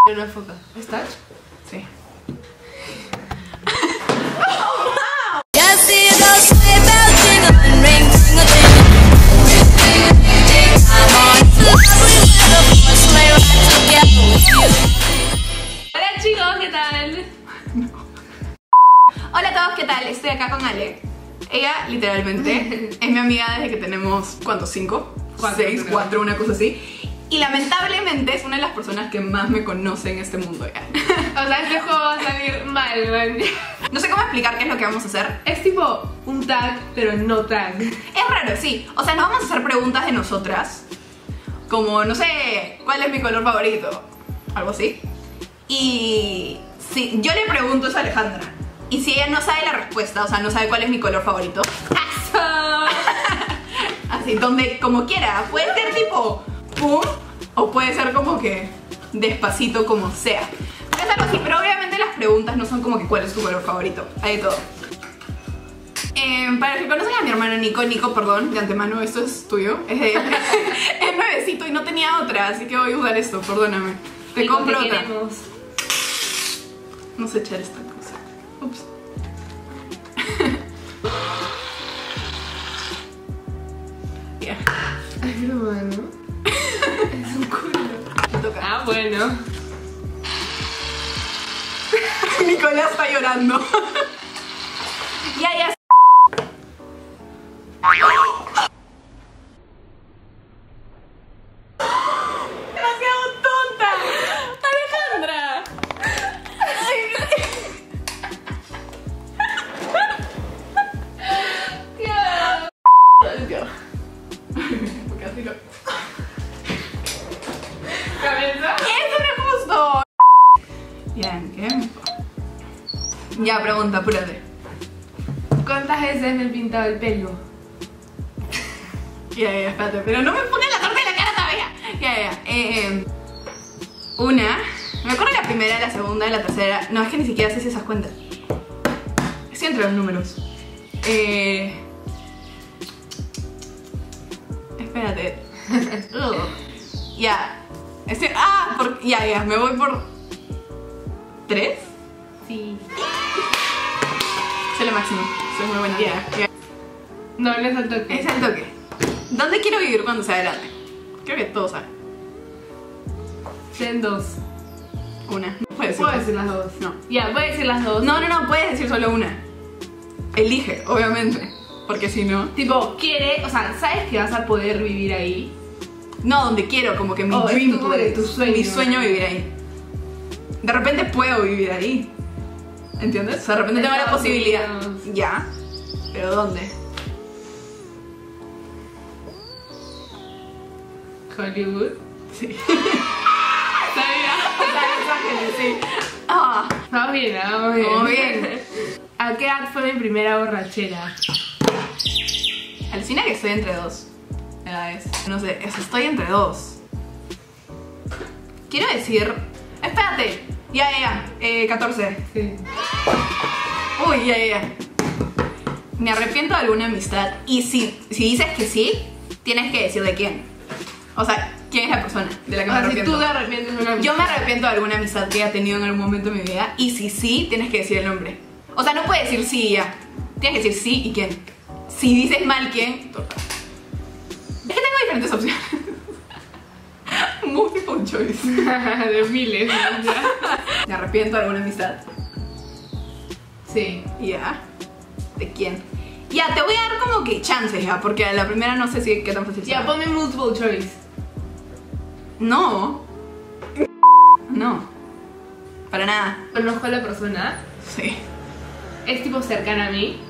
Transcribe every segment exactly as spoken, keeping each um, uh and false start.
No enfoca. ¿Es touch? Sí. Hola chicos, ¿qué tal? Hola a todos, ¿qué tal? Estoy acá con Ale. Ella, literalmente, es mi amiga desde que tenemos, ¿cuántos? ¿Cinco? Cuatro, ¿Seis? creo. ¿Cuatro? Una cosa así. Y lamentablemente es una de las personas que más me conoce en este mundo ya. O sea, este juego va a salir mal, man. No sé cómo explicar qué es lo que vamos a hacer. Es tipo un tag, pero no tag. Es raro, sí. O sea, nos vamos a hacer preguntas de nosotras. Como, no sé, ¿cuál es mi color favorito? Algo así. Y sí, yo le pregunto eso a Alejandra. Y si ella no sabe la respuesta, o sea, no sabe cuál es mi color favorito, así, donde, como quiera. Puede ser tipo pum, o puede ser como que despacito, como sea. Puede ser algo así, pero obviamente las preguntas no son como que cuál es tu color favorito. Hay de todo. Eh, para los que conocen a mi hermano Nico, Nico, perdón, de antemano, esto es tuyo. Es, de, es nuevecito y no tenía otra, así que voy a usar esto, perdóname. Te Nico, compro te otra. queremos. No sé echar esta cosa. Ups. Ya. Ay, qué bueno. Es un culo. Me toca. Ah, bueno. Nicolás está llorando. Ya, ya. Demasiado tonta. Alejandra. Porque así lo... ¿Cabeza? ¡Eso no es justo! Bien, tiempo. Ya, pregunta, apúrate. ¿Cuántas veces me he pintado el pelo? Ya, ya, espérate, pero no me pongas la torta en la cara todavía. Ya, ya, eh, una. Me acuerdo de la primera, la segunda, la tercera. No, es que ni siquiera sé si esas cuentas. Estoy entre los números. Eh... Espérate. Ugh. Ya. Estoy... Ah, por... ya, ya, me voy por... ¿Tres? Sí. Soy lo máximo. Soy muy buena. Ya. Ya. No, no es al toque. Es el toque. ¿Dónde quiero vivir cuando sea grande? Creo que todos saben. Ten dos. Una. No puedes decir. Puedo decir las dos. No. Ya, puedo decir las dos. No, no, no, puedes decir solo una. Elige, obviamente. Porque si no... Tipo, quiere, o sea, ¿sabes que vas a poder vivir ahí? No, donde quiero, como que mi Oh, es dream tu- como que place. tu sueño. Mi sueño vivir ahí. De repente puedo vivir ahí. ¿Entiendes? O sea, de repente tengo la Estados posibilidad. Unidos. Ya. ¿Pero dónde? Hollywood. Sí. ¿Sabía? Los Ángeles, sí. Ah, Vamos bien, vamos bien. Vamos bien. ¿A qué edad fue mi primera borrachera? alucina que estoy entre dos edades. No sé, o sea, estoy entre dos. Quiero decir... Espérate. Ya, ya, ya. Eh, catorce. Sí. Uy, ya, ya, ya. Me arrepiento de alguna amistad. Y si, si dices que sí, tienes que decir de quién. O sea, quién es la persona de la que O me sea, si arrepiento. tú te arrepientes de una Yo me amistad. arrepiento de alguna amistad que haya tenido en algún momento de mi vida. Y si sí, tienes que decir el nombre. O sea, no puedes decir sí y ya. Tienes que decir sí y quién. Si dices mal quién, toca. Es que tengo diferentes opciones. Multiple choice. De miles. ¿Ya? Me arrepiento de alguna amistad. Sí. Ya. ¿De quién? Ya, te voy a dar como que chances ya, porque a la primera no sé si qué tan fácil Ya, será. ponme multiple choice. No. No. Para nada. Conozco a la persona. Sí. Es tipo cercana a mí.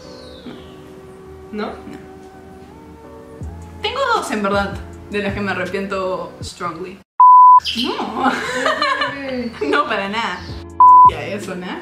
¿No? Tengo dos en verdad, de las que me arrepiento strongly. No. No, para nada. Ya, eso, ¿no?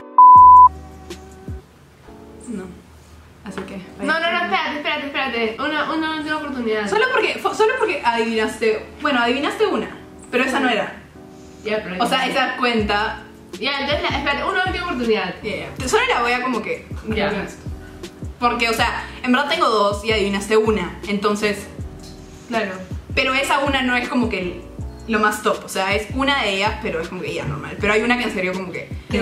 No. Así que... No, no, no, espérate, espérate, espérate. Una, una última oportunidad. Solo porque, fue- solo porque adivinaste... Bueno, adivinaste una, pero esa no era. Ya, pero O sea, esa cuenta... Ya, entonces, la- espérate, una última oportunidad. Yeah, yeah. Solo la voy a como que... Ya. Porque, o sea, en verdad tengo dos y adivinaste una. Entonces... Claro. Pero esa una no es como que lo más top, o sea, es una de ellas, pero es como que ya normal. Pero hay una que en serio como que... ¿Qué? no.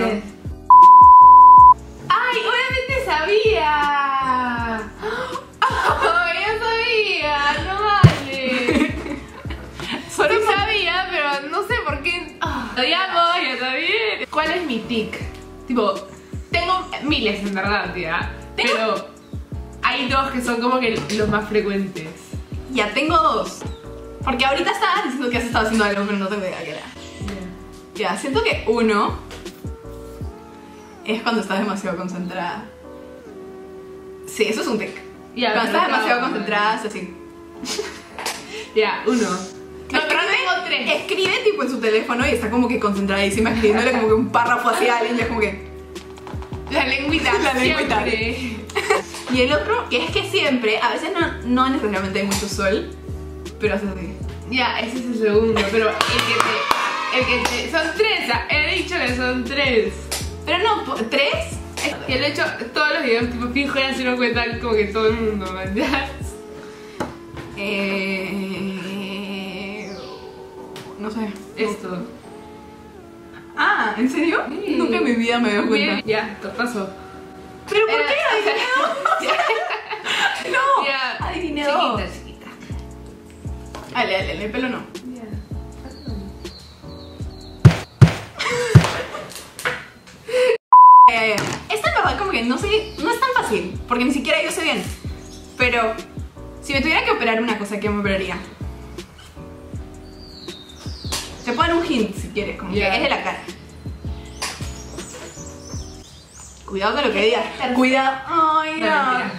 ¡Ay, obviamente sabía! ¡Oh, ya sabía! ¡No vale! Solo Sí por- sabía, pero no sé por qué. Lo llamo, yo también. ¿Cuál es mi tic? Tipo, tengo miles en verdad, tía. Tengo- Pero hay dos que son como que los más frecuentes. Ya tengo dos. Porque ahorita estabas diciendo que has estado haciendo algo, pero no tengo idea qué era. Ya, siento que uno es cuando estás demasiado concentrada. Sí, eso es un tic. Ya, Cuando pero estás demasiado acabo, concentrada, es así. Ya, uno. No, pero Escribe- tengo tres. Escribe tipo en su teléfono y está como que concentradísima escribiéndole como que un párrafo hacia alguien y es como que... La lengüita, La lengüita. siempre. Y el otro, que es que siempre, a veces no, no necesariamente hay mucho sol, pero haces así. Ya, ese es el segundo, pero el que te... El que te... Son tres, ah, he dicho que son tres. Pero no, po- ¿tres? Y lo he hecho todos los videos, tipo fijo, ya se lo cuentan como que todo el mundo, ¿me entiendes? Eh... No sé. Esto. Ah, ¿en serio? Sí. Nunca en mi vida me doy cuenta. Bien, ya, te paso. ¿Pero por Era- qué? Adiviné dos. No, Ya. adiviné dos. Chiquita, chiquita. Dale, dale, dale, el pelo no. Ya. Ya, ya. Esta en verdad como que no sé, no es tan fácil, porque ni siquiera yo sé bien. Pero si me tuviera que operar una cosa, ¿qué me operaría? Te puedo dar un hint si quieres, como Ya. que es de la cara. Cuidado con lo que digas. Perfecto. Cuidado. Ay, No, no. mentira.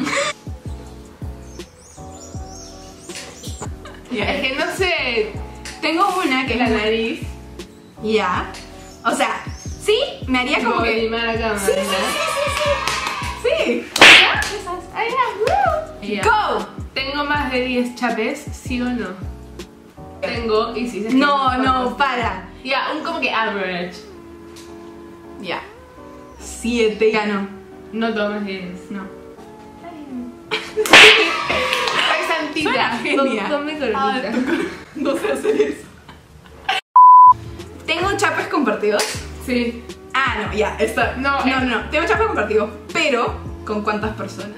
Ya. Es que no sé. Tengo una que La es nariz. Ya. O sea, sí, me haría como Como que. animar a cámara. Sí, sí, sí, sí, sí. Sí. Ah, ya, Ya. ya. Go. ¿Tengo más de diez chapes? ¿Sí o no? Tengo, y si se No, no, para. Ya, un como que average. Ya. Siete. Ya no. No tomas diez. No. Ay, santita. Suena genial. No, tome Ah, coronita. no sé hacer eso. ¿Tengo chapes compartidos? Sí. Ah, no, ya, está. No, No, eh. no, no. Tengo chapes compartidos, pero ¿con cuántas personas?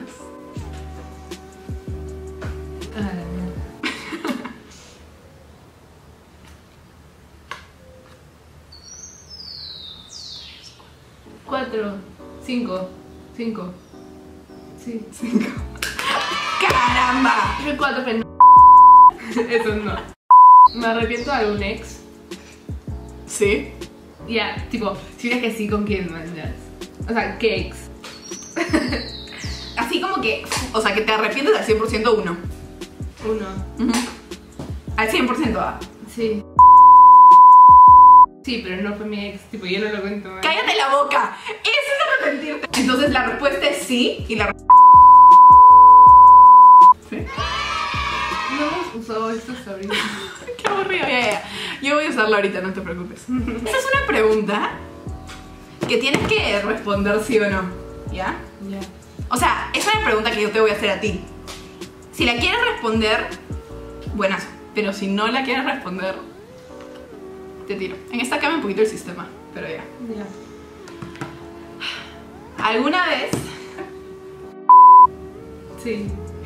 Cuatro. Cinco. Cinco. Sí. Cinco. ¡Caramba! Dije cuatro, pero no. Eso no. ¿Me arrepiento de algún ex? Sí. Ya, tipo, si dices que sí, ¿con quién mandas? O sea, ¿qué ex? Así como que, o sea, que te arrepientes al cien por ciento uno. Uno. Ujú. Al cien por ciento ah. Sí. Sí, pero no fue mi ex, tipo, yo no lo cuento más. ¡Cállate la boca! Eso es arrepentirte. Entonces la respuesta es sí y la re- ¿Sí? No hemos usado esto ahorita. Qué aburrido. Ya, ya. Yo voy a usarla ahorita, no te preocupes. Esta es una pregunta que tienes que responder sí o no. ¿Ya? Ya. O sea, es una pregunta que yo te voy a hacer a ti. Si la quieres responder, buenazo. Pero si no la quieres responder, te tiro. En esta cambia un poquito el sistema, pero ya. Ya. ¿Alguna vez? Sí.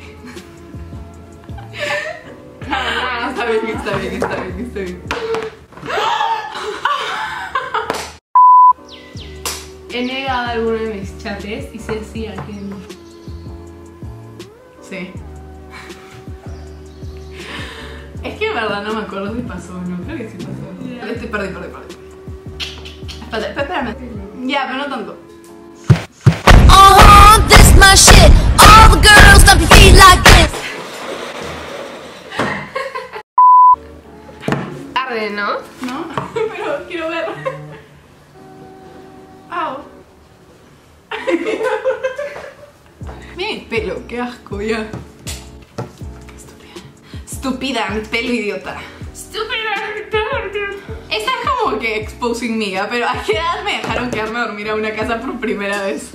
Ah, está bien, está bien, está bien, está bien. He negado alguno de mis chapes y se sí a quién. Sí. Es que en verdad no me acuerdo si pasó o no. Creo que sí pasó. Ya. Este, perdí, perdí, perdí. Espérate, espérame. Ya, pero no tanto. Uh-huh, this my shit. All the girls stomp your feet like this. Tarde, ¿no? No, pero quiero ver. Au. Mi pelo, qué asco ya. Qué estúpida. Estúpida, mi pelo idiota. Estúpida. Esta es como que exposing me, ¿eh? Pero ¿a qué edad me dejaron quedarme a dormir a una casa por primera vez?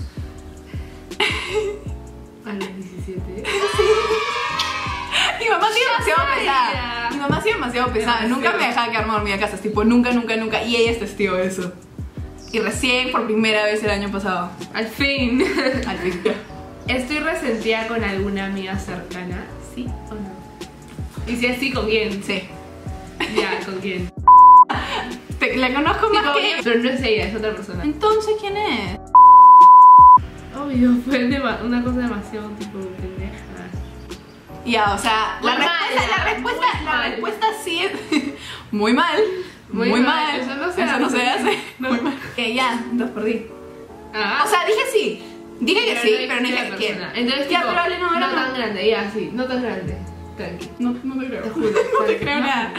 A los diecisiete. Mi mamá tiene demasiado sabía. pesada. Mi mamá ha sido demasiado pesada. Demasiado. Nunca me dejaba quedarme dormida en casa. Tipo, nunca, nunca, nunca. Y ella es testigo de eso. Y recién, por primera vez el año pasado. Al fin. Al fin. ¿Estoy resentida con alguna amiga cercana? ¿Sí o no? Y si es sí, ¿con quién? Sí. Ya, ¿con quién? Te- la conozco más Tipo, que... pero no es ella, es otra persona. Entonces, ¿quién es? Obvio, fue dema- una cosa demasiado tipo pendeja. Ya, o sea, la Muy respuesta, mala, la respuesta, muy la mal. respuesta sí es muy mal. Muy, Muy mal. mal, eso no se Eso no hace. se hace. No. Muy mal. Que ya, dos perdí. Ah, O sea, dije sí. Dije que sí, no pero no dije dije la quién. persona. Entonces, ya, tipo, pero hable, no, no, no, tan grande, ya, sí, no tan grande. Tranqui. No, no te creo. Te juro. No te creo nada.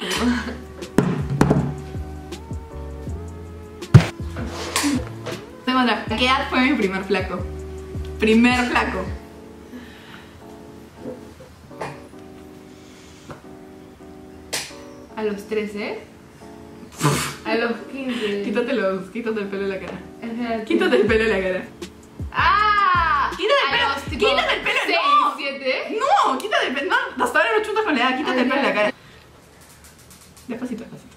Tengo otra. ¿A qué edad fue mi primer flaco? Primer flaco. A los trece. A los quince. Quítate los, quítate el pelo de la cara. Espérate. Quítate el pelo de la cara. ¡Ah! Quítate el A pelo. los, tipo, Quítate el pelo. seis, No. siete. No, quítate el pelo. No, hasta ahora no chutas con la edad. Quítate Ah, el pelo de la ya. cara. Despacito, despacito.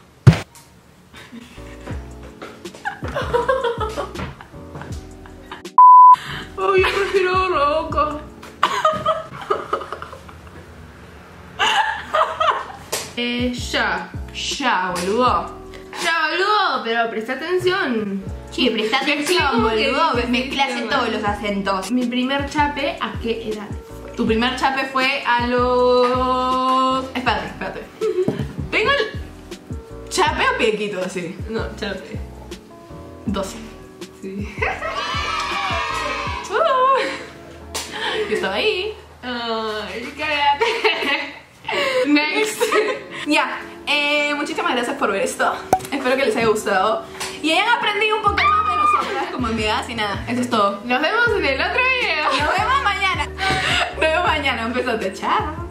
Ay, yo prefiero la boca. Eh, ya. Ya, boludo. Ya, boludo, pero presta atención. Sí, presta atención, ¿Cómo que boludo. dices Me que clase no? todos los acentos. Mi primer chape, ¿a qué edad? Tu primer chape fue a los... Espérate, espérate. Tengo el... ¿Chape o piequito así? No, chape. doce. Sí. Uh, yo estaba ahí. Ay, cállate. Next. Ya, eh, muchísimas gracias por ver esto. Espero que les haya gustado y hayan aprendido un poco más de nosotras como amigas. Y nada, eso es todo. Nos vemos en el otro video. Nos vemos mañana. Nos vemos mañana. Un besote. Chao.